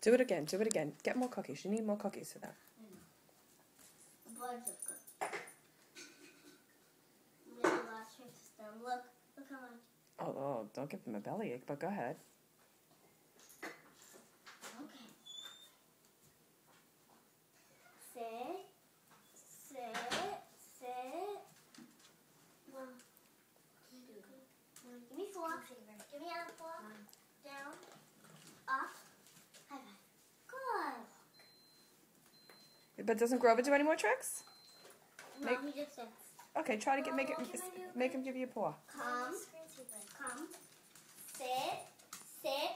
Do it again. Do it again. Get more cookies. You need more cookies for that. A bunch of cookies. Really last chance to stem. Look how much. Oh, don't give them a bellyache, but go ahead. Okay. Sit. One. Give me 4. Give me another 4. Down. Up. High five. Good. But doesn't Grover do any more tricks? No, he just sits. Okay, try to make him give you a paw. Come. Sit.